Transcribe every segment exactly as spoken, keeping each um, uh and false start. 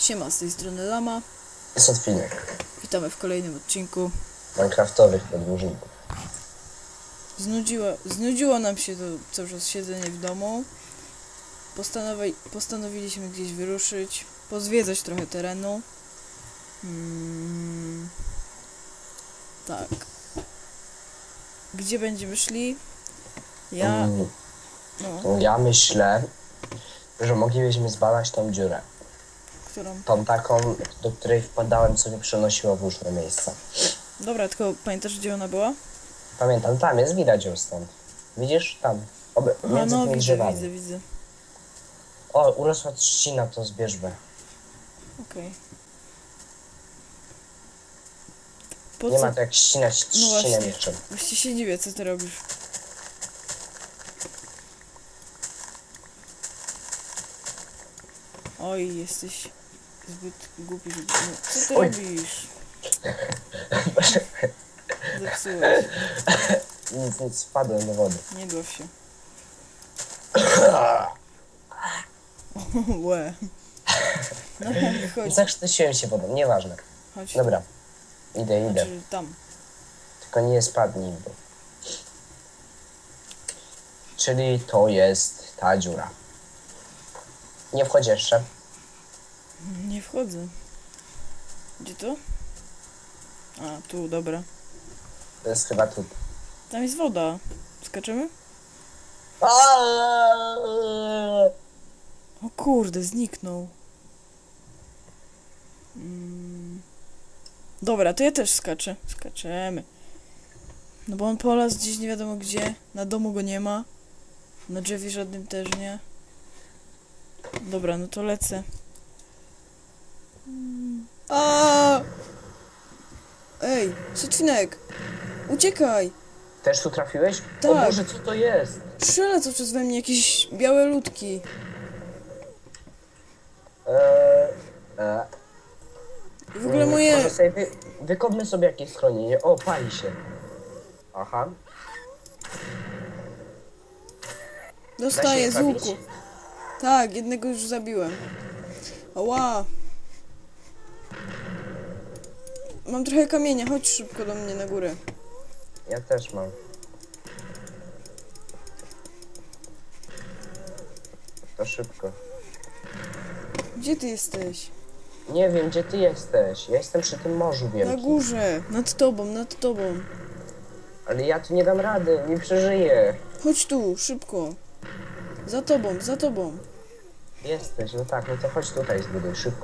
Siema, z tej strony Lama. Jest odcinek Witamy w kolejnym odcinku. Minecraftowych podróżników. Znudziło, znudziło nam się to cały czas siedzenie w domu. Postanowi, postanowiliśmy gdzieś wyruszyć, pozwiedzać trochę terenu. Hmm, tak. Gdzie będziemy szli? Ja... Mm, No, ja myślę, że moglibyśmy zbadać tą dziurę. którą? Tą taką, do której wpadałem, co mnie przenosiło w różne miejsca. Dobra, tylko pamiętasz, gdzie ona była? Pamiętam, tam jest, widać ją stąd. Widzisz? Tam, oby, Aha, między no tymi widzę, drzewami. widzę, widzę. O, urosła trzcina, to zbierzmy. Okej. Po Nie co? ma to jak ścinać No trzcinę właśnie. mieczem. Właściwie się dziwię, co ty robisz. Oj, jesteś zbyt głupi, żeby... No, co ty Oj. robisz? Zepsułeś. Nic, nic, spadłem do wody. Nie dław się. Łe. No, chodź. Zakrztusiłem się wodą, nieważne. Chodź. Dobra, idę, idę. Znaczy, tam. Tylko nie spadł nigdy. Czyli to jest ta dziura. Nie wchodź jeszcze. Nie wchodzę. Gdzie to? A, tu, dobra. To jest chyba tu. Tam jest woda. Skaczemy? O kurde, zniknął. Mm. Dobra, to ja też skaczę. Skaczemy. No bo on polazł gdzieś nie wiadomo gdzie. Na domu go nie ma. Na drzewie żadnym też nie. Dobra, no to lecę. Mm. A! Ej, Sotwinek! Uciekaj! Też tu trafiłeś? Tak. O Boże, co to jest? Strzela cały czas we mnie jakieś białe ludki. Eee, eee. I w ogóle moje... Może sobie wy, wykopmy sobie jakieś schronienie. O, pali się. Aha. Dostaję z Da się łuku. zabić? Tak, jednego już zabiłem. Ała. Mam trochę kamienia, chodź szybko do mnie na górę. Ja też mam. To szybko. Gdzie ty jesteś? Nie wiem, gdzie ty jesteś. Ja jestem przy tym morzu Na wielkim. górze, nad tobą, nad tobą. Ale ja tu nie dam rady, nie przeżyję. Chodź tu, szybko. Za tobą, za tobą. Jesteś, no tak, no to chodź tutaj zbuduj, szybko.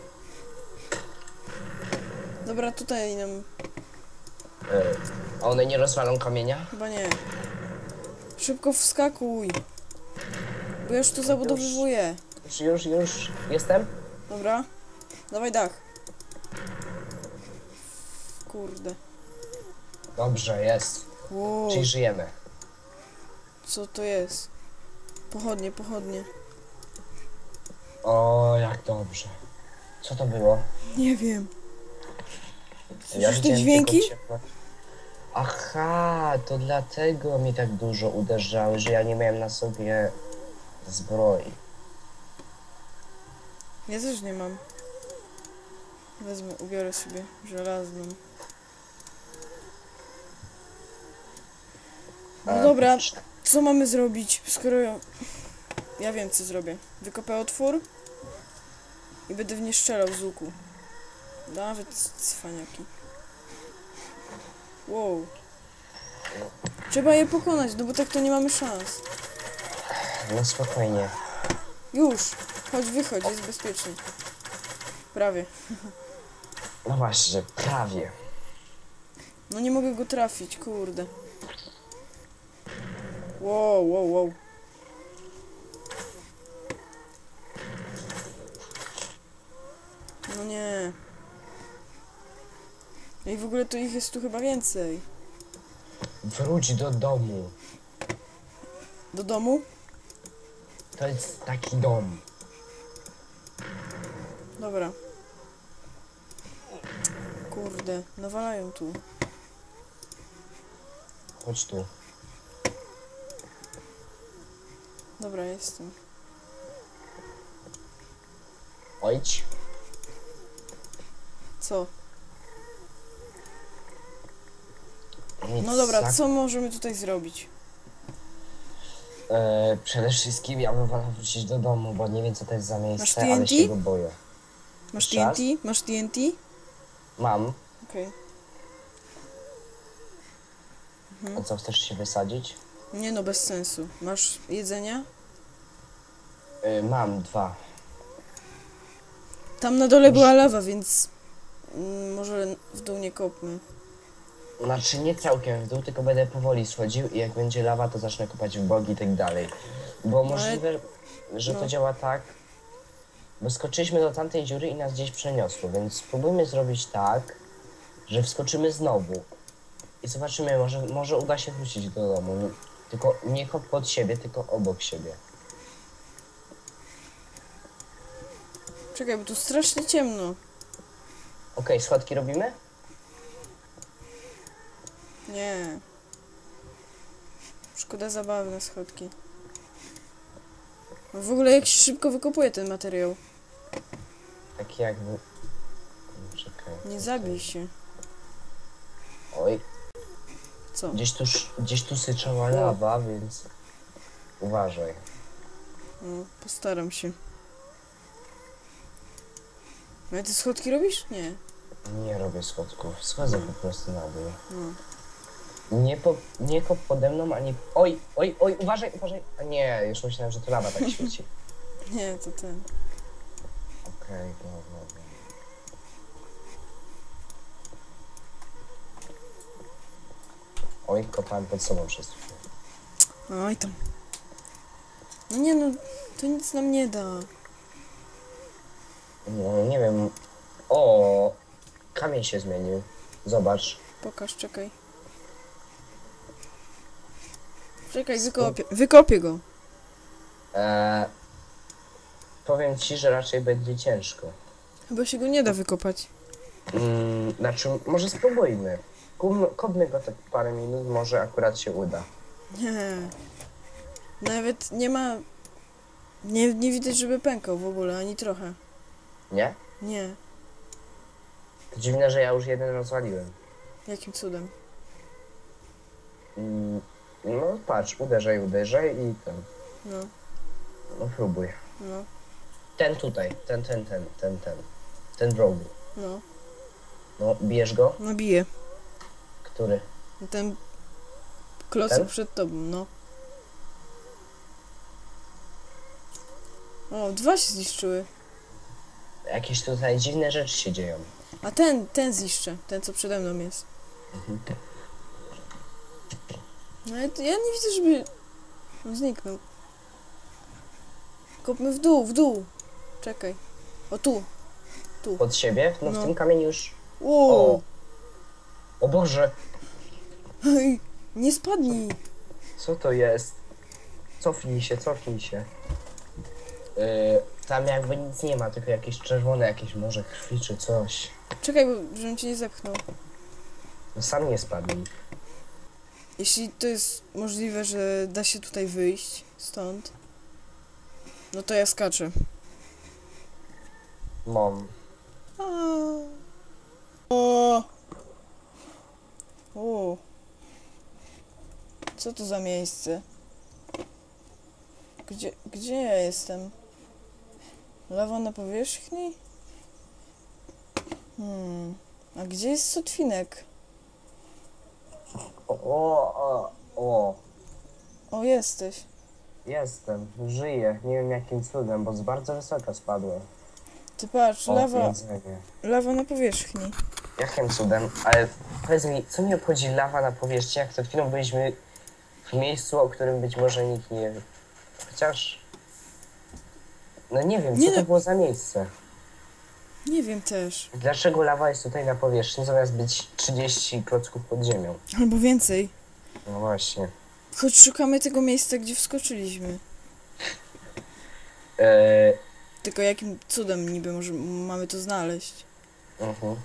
Dobra, tutaj nam... Eee, a one nie rozwalą kamienia? Chyba nie. Szybko wskakuj. Bo ja już to zabudowywuję. Już, już, już. Jestem? Dobra. Dawaj dach. Kurde. Dobrze, jest. Wow. Czyli żyjemy. Co to jest? Pochodnie, pochodnie. O, jak dobrze. Co to było? Nie wiem. Słyszysz te widziałem dźwięki? tylko ciepło. Aha, to dlatego mi tak dużo uderzały, że ja nie miałem na sobie zbroi. Ja też nie mam. Wezmę, ubiorę sobie żelazną. No A, dobra, co mamy zrobić, skoro... Ja wiem, co zrobię. Wykopę otwór i będę w nie strzelał z łuku. Nawet cwaniaki. Wow. Trzeba je pokonać, no bo tak to nie mamy szans. No spokojnie. Już! Chodź, wychodź, jest bezpiecznie. Prawie. No właśnie, prawie. No nie mogę go trafić, kurde. Wow, wow, wow. No nie. No i w ogóle to ich jest tu chyba więcej. Wróć do domu. Do domu? To jest taki dom. Dobra. Kurde, nawalają tu. Chodź tu. Dobra, jestem. Ojdź. Co? Nic No dobra, za- co możemy tutaj zrobić? E, przede wszystkim ja bym wolał wrócić do domu, bo nie wiem co to jest za Masz miejsce, T N ale T? się go boję. Masz Jeszcze raz? T N T? Masz T N T? Mam. Okej. A co, chcesz się wysadzić? Nie no, bez sensu. Masz jedzenia? E, mam dwa. Tam na dole była lawa, więc mm, może w dół nie kopmy. Znaczy nie całkiem w dół, tylko będę powoli schodził i jak będzie lawa, to zacznę kopać w bogi i tak dalej. Bo możliwe, że no. to działa tak, bo skoczyliśmy do tamtej dziury i nas gdzieś przeniosło, więc spróbujmy zrobić tak, że wskoczymy znowu i zobaczymy, może, może uda się wrócić do domu. Tylko nie kop pod siebie, tylko obok siebie. Czekaj, bo tu strasznie ciemno. Okej, schodki robimy? Nie. Szkoda zabawy na schodki. W ogóle jak się szybko wykopuje ten materiał. Tak jakby... Czekaj. Nie zabij się. Oj, Co? gdzieś tu, sz- gdzieś tu syczała lawa, więc uważaj. No, postaram się. Ale ty schodki robisz? Nie. Nie robię schodków, schodzę po prostu na dół. No. Nie, po, nie kop pode mną, ani... Oj, oj, oj, uważaj, uważaj. A nie, już myślałem, że to lawa tak świeci. Nie, to ten. Okej, dobra, dobra. Oj, kopałem pod sobą przez chwilę. Oj tam. No nie no, to nic nam nie da. No, nie wiem. O, kamień się zmienił. Zobacz. Pokaż, czekaj. Czekaj, wykopię, wykopię go. Eee, powiem ci, że raczej będzie ciężko. Chyba się go nie da wykopać. Mm, znaczy, może spróbujmy. Kupmy, kopmy go tak parę minut, może akurat się uda. Nie. Nawet nie ma... Nie, nie widać, żeby pękał w ogóle, ani trochę. Nie? Nie. To dziwne, że ja już jeden rozwaliłem. Jakim cudem? Mm, no patrz, uderzaj, uderzaj i ten. No, No próbuj. no, Ten tutaj, ten, ten, ten, ten, ten. Ten w rogu. no. No, bijesz go? No bije. Który? Ten klocek Ten? przed tobą, no. O, dwa się zniszczyły. Jakieś tutaj dziwne rzeczy się dzieją. A ten, ten zniszczę. Ten, co przede mną jest. No ale to ja nie widzę, żeby on zniknął. Kopmy w dół, w dół. Czekaj. O, tu. Tu. Pod siebie? No, No. w tym kamieniu już... O! O! O Boże! Hej, nie spadnij. Co to jest? Cofnij się, cofnij się. Yy, tam jakby nic nie ma, tylko jakieś czerwone, jakieś może krwi czy coś. Czekaj, bo żebym cię nie zepchnął. No, sam nie spadnij. Jeśli to jest możliwe, że da się tutaj wyjść stąd, no to ja skaczę. Mom. A. O. O. Co to za miejsce? Gdzie, gdzie ja jestem? Lawa na powierzchni? Hmm. A gdzie jest sotwinek? O, o, o, o. O, jesteś. Jestem, żyję. Nie wiem jakim cudem, bo z bardzo wysoka spadłem. Ty patrz, O, lawa, jedzenie. lawa na powierzchni. Jakim cudem? Ale powiedz mi, co mi obchodzi lawa na powierzchni, jak przed chwilą byliśmy w miejscu, o którym być może nikt nie wie. Chociaż... No nie wiem, Nie co to no- było za miejsce? Nie wiem też. Dlaczego lawa jest tutaj na powierzchni, zamiast być trzydzieści klocków pod ziemią? Albo więcej. No właśnie. Choć szukamy tego miejsca, gdzie wskoczyliśmy. Eee, Tylko jakim cudem niby może mamy to znaleźć? mhm.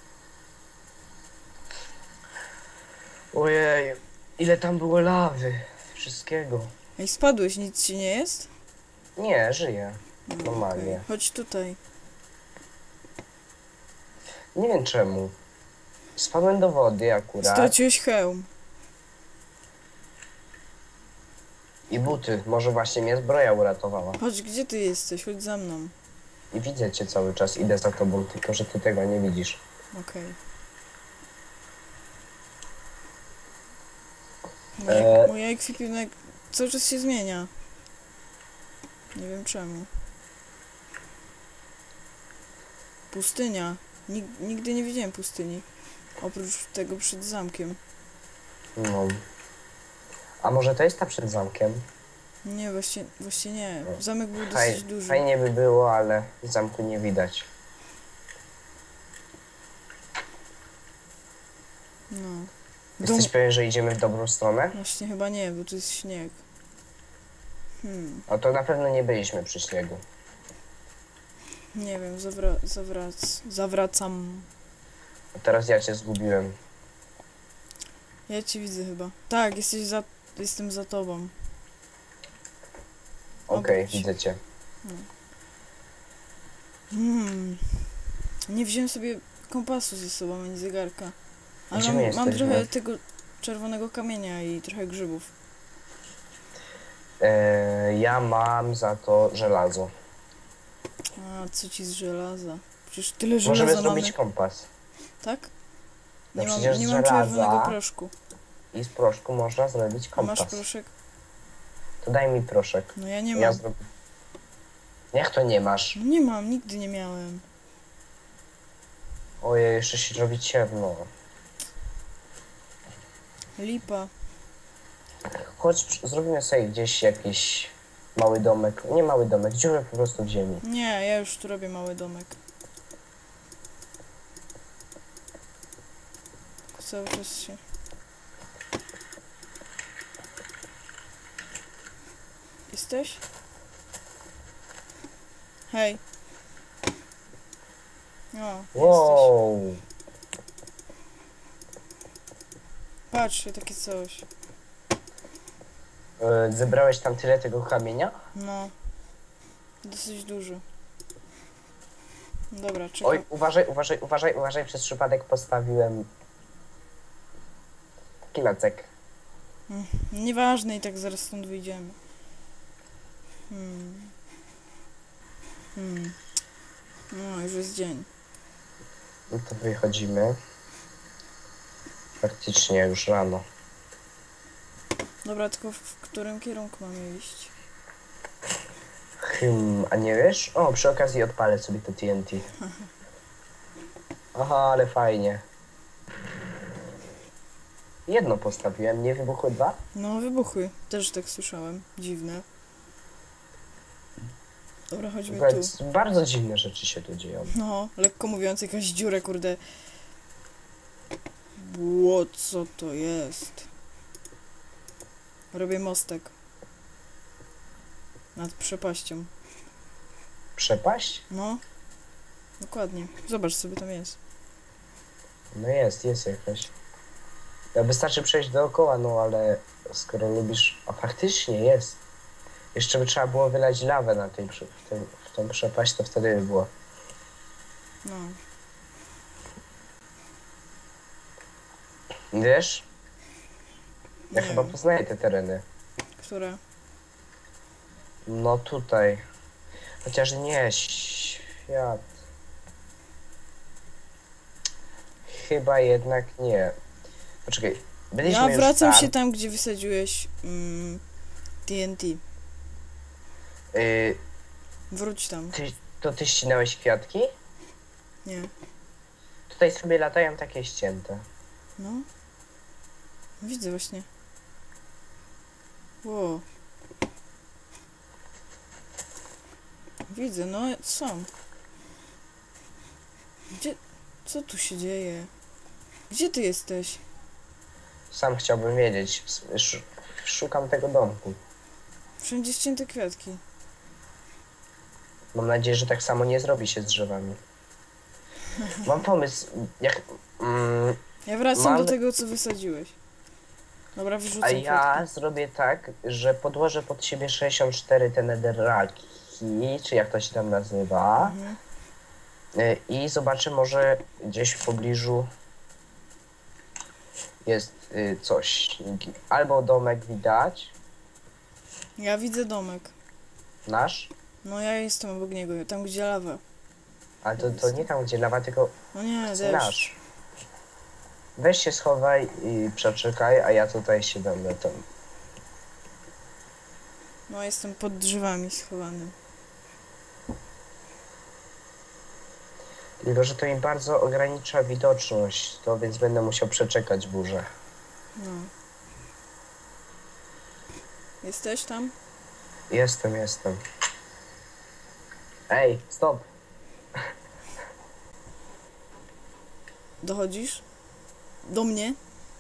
Ojej, ile tam było lawy. Wszystkiego. Ej, spadłeś, nic ci nie jest? Nie, żyję. No, Normalnie. okej. Chodź tutaj. Nie wiem czemu. Spadłem do wody akurat. Straciłeś hełm. I buty. Może właśnie mnie zbroja uratowała. Chodź, gdzie ty jesteś? Chodź za mną. I widzę cię cały czas. Idę za tobą, tylko że ty tego nie widzisz. Okej. E. Mój ekwipunek cały czas się zmienia. Nie wiem czemu. Pustynia. Nig nigdy nie widziałem pustyni. Oprócz tego przed zamkiem. No. A może to jest ta przed zamkiem? Nie, właśnie, właśnie nie. Zamek był Faj, dosyć duży. fajnie by było, ale zamku nie widać. No. Jesteś Dom... pewien, że idziemy w dobrą stronę? Właśnie chyba nie, bo tu jest śnieg. Hmm. No to na pewno nie byliśmy przy śniegu. Nie wiem, zawra zawrac zawracam. A teraz ja cię zgubiłem. Ja cię widzę chyba. Tak, jesteś za... Jestem za tobą. Okej, Obróć. widzę cię. Hmm. Nie wziąłem sobie kompasu ze sobą, ani zegarka. Ale Gdzie mam, my mam jesteśmy? trochę tego czerwonego kamienia i trochę grzybów. E, ja mam za to żelazo. A, co ci z żelaza? Przecież tyle Możemy żelaza zrobić mamy. kompas. Tak? No Nie mam, przecież nie z mam żelaza czerwonego proszku. I z proszku można zrobić A kompas. masz proszek? To daj mi proszek. No ja nie Ja mam. zrobię. Jak to nie masz? No nie mam, nigdy nie miałem. Ojej, jeszcze się robi ciemno. Lipa. Chodź, przy- zrobimy sobie gdzieś jakiś mały domek. Nie mały domek, dziurę po prostu w ziemi. Nie, ja już tu robię mały domek. Tylko cały czas się... Jesteś? Hej. O, jesteś. Wow! Patrzcie, takie coś. E, zebrałeś tam tyle tego kamienia? No. Dosyć dużo. Dobra, czekaj. Oj, uważaj, uważaj, uważaj, uważaj, przez przypadek postawiłem kilacek. Nieważne, i tak zaraz stąd wyjdziemy. Hmm. Hmm. No, już jest dzień. No to wychodzimy. Faktycznie już rano. Dobra, tylko w, w którym kierunku mamy iść? Hmm, a nie wiesz? O, przy okazji odpalę sobie to T N T. Aha, ale fajnie. Jedno postawiłem, nie wybuchły dwa? No, wybuchły. Też tak słyszałem. Dziwne. Dobra, chodźmy tu. Więc bardzo dziwne rzeczy się tu dzieją. No, lekko mówiąc, jakaś dziura, kurde. Ło, co to jest? Robię mostek. Nad przepaścią. Przepaść? No. Dokładnie. Zobacz sobie, tam jest. No jest, jest jakaś. No, wystarczy przejść dookoła, no ale skoro lubisz... A faktycznie jest. Jeszcze by trzeba było wylać lawę na tej, prze- w, tym, w tą przepaść, to wtedy by było. No. Wiesz? Ja Nie chyba wiem. poznaję te tereny. Które? No tutaj. Chociaż nie, świat. Chyba jednak nie. Poczekaj, byliśmy Ja już wracam tam. się tam, gdzie wysadziłeś mm, T N T. Y, Wróć tam. ty, to ty ścinałeś kwiatki? Nie. Tutaj sobie latają takie ścięte. No. Widzę właśnie. Ło. Widzę, no są. Gdzie... Co tu się dzieje? Gdzie ty jesteś? Sam chciałbym wiedzieć. Sz- Szukam tego domku. Wszędzie ścięte kwiatki. Mam nadzieję, że tak samo nie zrobi się z drzewami. Mam pomysł, jak... Mm, Ja wracam Mam- do tego, co wysadziłeś. Dobra, a wyrzucam ja kwiatki. zrobię tak, że podłożę pod siebie sześćdziesiąt cztery te netherraki, czy jak to się tam nazywa. Mhm. Y, I zobaczę, może gdzieś w pobliżu jest y, coś. Albo domek widać, Ja widzę domek. nasz, No ja jestem obok niego, tam gdzie lawa. ale to, to nie tam, gdzie lawa, tylko No nie, chcę deszcz. nasz. Weź się schowaj i przeczekaj, a ja tutaj się będę tam. No jestem pod drzewami schowany. Tylko, że to mi bardzo ogranicza widoczność, to więc będę musiał przeczekać burzę. No. Jesteś tam? Jestem, jestem. Ej, stop! Dochodzisz? Do mnie?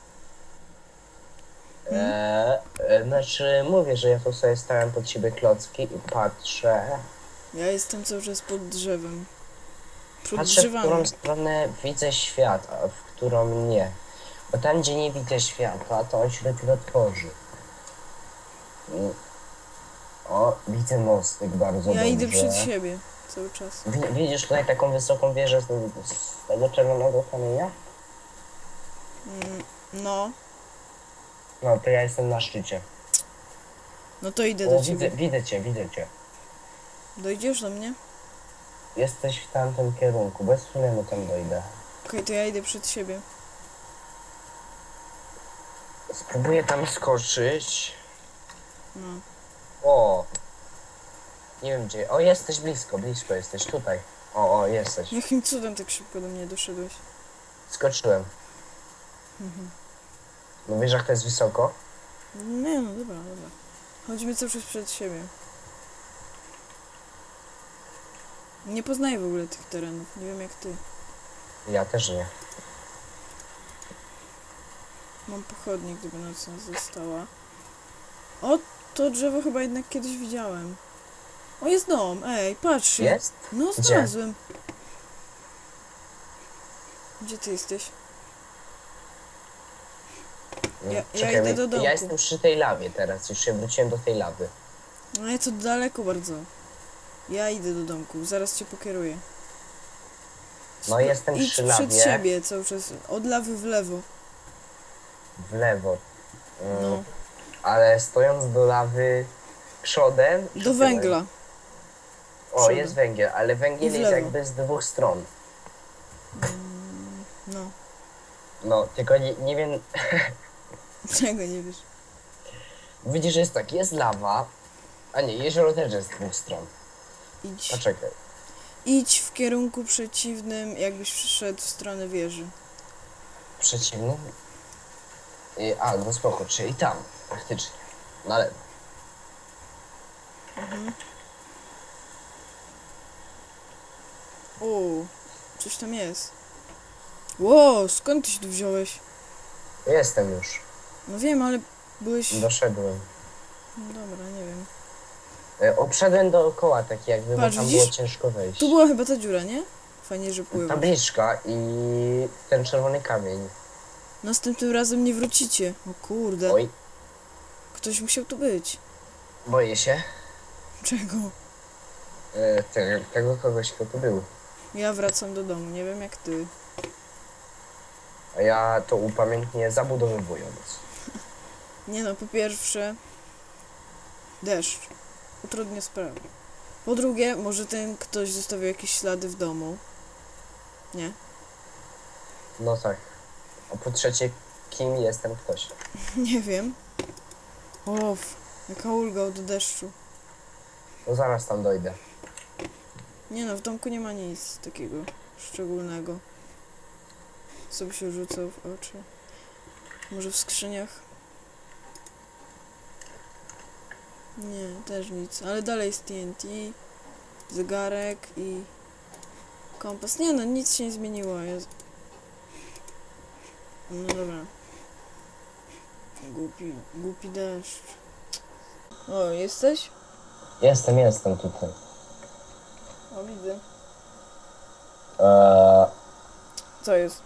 Eee, e, znaczy, mówię, że ja tu sobie stałem pod siebie klocki i patrzę. Ja jestem cały czas pod drzewem. Przed Patrzę, w drzewami. którą stronę widzę świat, a w którą nie. Bo tam, gdzie nie widzę światła, to on się dopiero tworzy. I... O, widzę mostek bardzo Ja dobrze. idę przed siebie cały czas. Wi- Widzisz tutaj taką wysoką wieżę z, z tego czerwonego kamienia? Mm, no. No, to ja jestem na szczycie. No to idę O, do widzę, ciebie. widzę cię, widzę cię. Dojdziesz do mnie? Jesteś w tamtym kierunku, bez problemu tam dojdę. Okej, to ja idę przed siebie. Spróbuję tam skoczyć. No. O! Nie wiem gdzie. O, jesteś blisko, blisko jesteś, tutaj. O, o, jesteś. Jakim cudem tak szybko do mnie doszedłeś? Skoczyłem. Mhm. No wiesz jak to jest wysoko? Nie no, dobra, dobra. Chodzimy cały czas przed siebie. Nie poznaję w ogóle tych terenów. Nie wiem jak ty. Ja też nie. Mam pochodnie, gdyby noc nas została. O, to drzewo chyba jednak kiedyś widziałem. O, jest dom. Ej, patrzcie. Jest? No, Gdzie? znalazłem. Gdzie ty jesteś? Ja- ja Czekaj, idę do domku. ja jestem przy tej lawie teraz, już się wróciłem do tej lawy. No i to daleko bardzo. Ja idę do domku, zaraz cię pokieruję. No jestem Idź przy przed lawie. siebie cały czas, od lawy w lewo. W lewo. Mm, No, Ale stojąc do lawy przodem... czy do tyłem? węgla. O, przodem. jest węgiel, ale I węgiel w jest lewo. jakby z dwóch stron. No, No, tylko nie, nie wiem... czego nie wiesz? Widzisz, że jest tak, jest lawa, a nie, jezioro też jest z dwóch stron. Idź, Poczekaj. idź w kierunku przeciwnym, jakbyś przyszedł w stronę wieży. Przeciwny? I, a, no spoko, czyli tam, praktycznie. Na lewo. O, coś tam jest. Ło, skąd ty się tu wziąłeś? Jestem już. No wiem, ale byłeś... Doszedłem. No dobra, nie wiem. E, obszedłem dookoła, tak jakby, Patrz, bo tam widzisz? było ciężko wejść. Tu była chyba ta dziura, nie? Fajnie, że pływa. Tabliczka i ten czerwony kamień. Następnym razem nie wrócicie. O kurde. Oj, Ktoś musiał tu być. boję się Czego? e, te, tego kogoś, kto tu był. Ja wracam do domu, nie wiem jak ty. A ja to upamiętnię zabudowywując. Nie no, po pierwsze... Deszcz. Utrudnia sprawę. Po drugie, może ten ktoś zostawił jakieś ślady w domu. Nie? No tak. A po trzecie, kim jestem ktoś? Nie wiem. Off, jaka ulga od deszczu. No zaraz tam dojdę. Nie no, w domku nie ma nic takiego szczególnego. Co by się rzucał w oczy. Może w skrzyniach? Nie, też nic. Ale dalej jest T N T, zegarek i kompas. Nie no, nic się nie zmieniło. Ja... No dobra. Głupi, głupi deszcz. O, jesteś? Jestem, jestem tutaj. O, widzę. Eee, Co jest?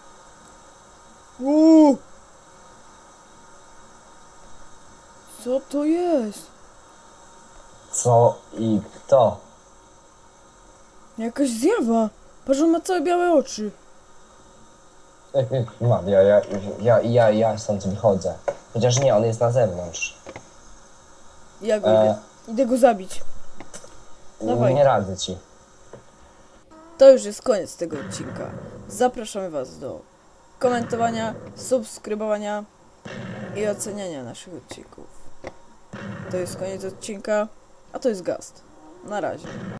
Uuu! Co to jest? co i kto? Jakaś zjawa. Patrz, on ma całe białe oczy. Mam, ja, ja, ja, ja, ja stąd wychodzę. Chociaż nie, on jest na zewnątrz. Ja go E. idę. Idę go zabić. Dawaj. Nie radzę ci. To już jest koniec tego odcinka. Zapraszamy Was do komentowania, subskrybowania i oceniania naszych odcinków. To jest koniec odcinka, a to jest Gast. Na razie.